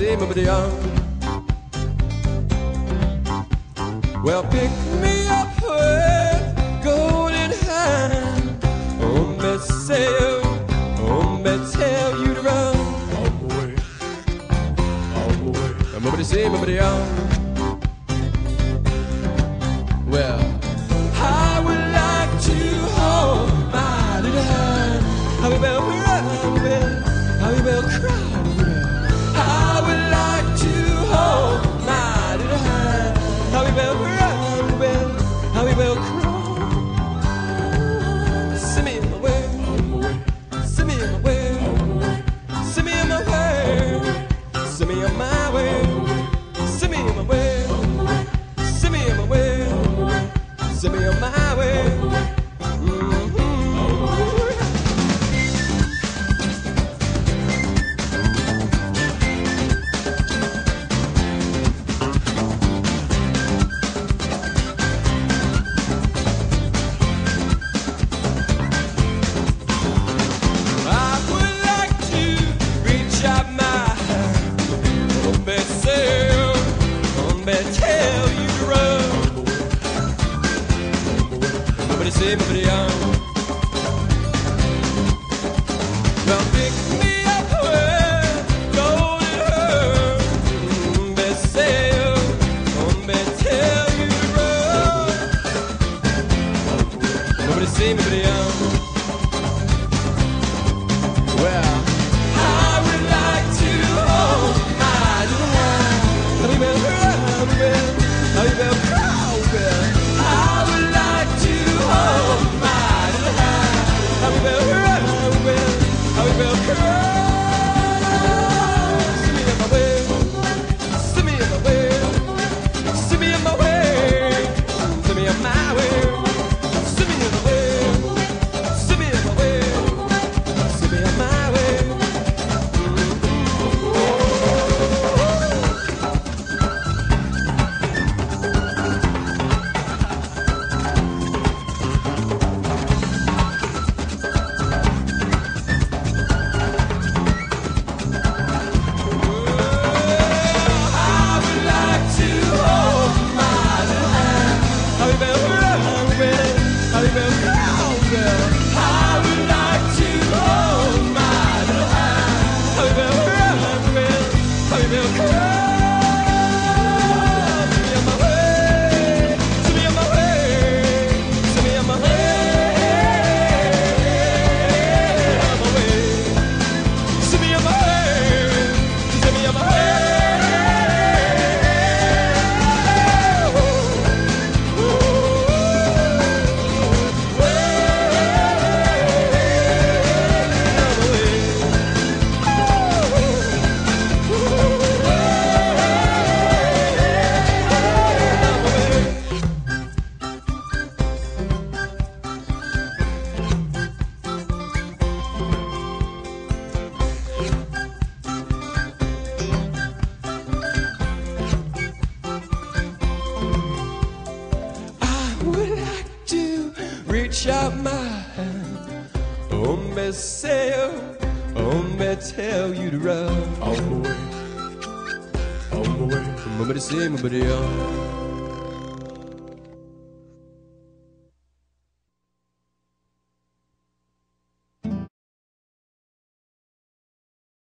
say, nobody on. Well, pick me up with golden hand. Oh, me say, oh, me tell you to run. All the way, all the way. Nobody say, nobody on. Well, I would like to hold my little hand. How we will cry, how we will cry. I would like to hold my little hand. How we will cry, how we will cry. Send me in my way, send me in my way, send me in my way, send me on my way, send me in my way, send me in my way, send me on my way. Everybody on. Well, pick me up with golden hair. They say, they tell you to run. Nobody say, nobody on. Well, I would like to hold my little hand. How you been? How you been? I would like to hold my little hand. How we will cry, how we will cry. Send me in my way, send me in my way, send me in my way, send me in my way, send me in my way, send me in my way, send me in my way. Reach out my hand, me say, me tell you to run. All the way, all the way. Nobody say, nobody on.